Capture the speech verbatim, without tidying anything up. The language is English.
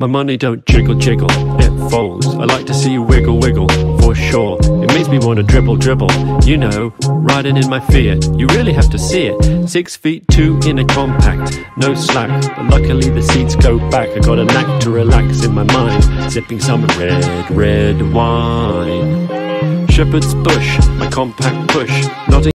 My money don't jiggle jiggle, it folds. I like to see you wiggle wiggle, for sure. It makes me want to dribble dribble. You know, riding in my Fiat, you really have to see it. Six feet two in a compact, no slack, but luckily the seats go back. I got a knack to relax in my mind, sipping some red, red wine. Shepherd's bush, my compact push, nodding